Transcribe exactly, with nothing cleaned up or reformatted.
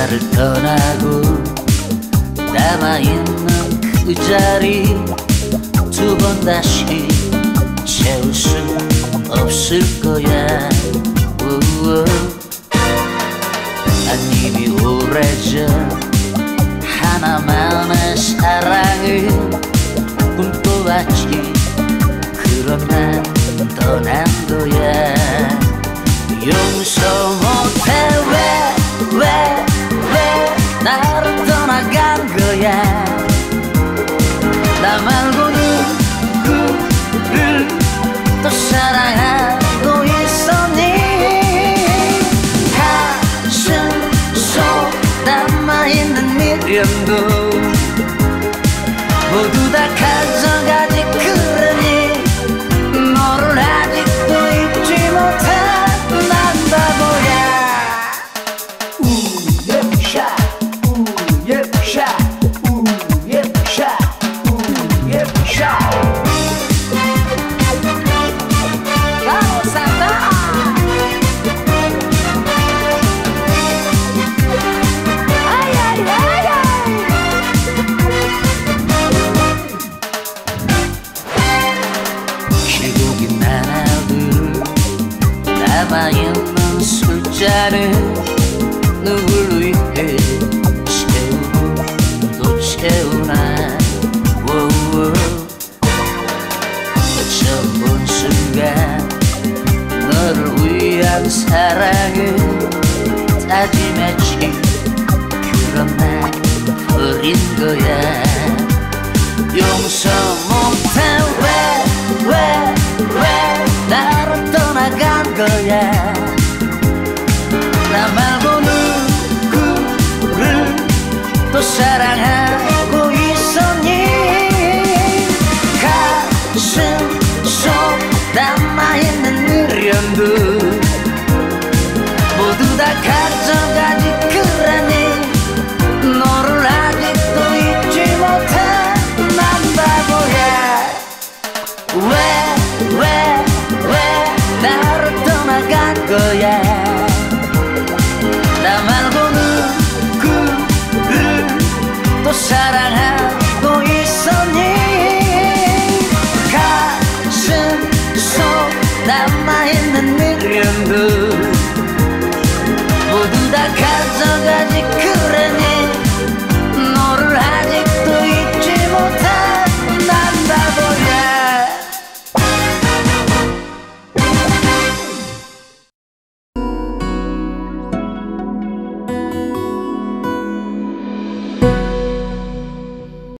나를 떠나고 남아있는 그 자리 두 번 다시 채울 수 없을 거야. 우우. 난 이미 오래전 하나만의 사랑을 꿈꿔왔지. 그런 난 떠난 거야. 용서 못해. 왜, 왜, 왜 나를 떠나간 거야. 나 말고 누구를 또 사랑하고 있었니. 가슴 속 남아있는 미련도 모두 다 가져가지. 그러니 너를 아직도 잊지 못한 난 바보야. 우예샤 우예샤 우예샤 우예샤. 가오사다. 길고긴 나날들 남아있는 술잔을 누굴 위해 채우고 또 채우나. 워워. 처음 본 순간 너를 위한 사랑을 다짐했지. 그런 날 버린 거야. 용서 못해. 왜, 왜, 왜 나를 떠나간 거야. 나 말고 누구를 또 사랑하고 있었니. 가슴 속 남아있는 미련도 모두 다 가져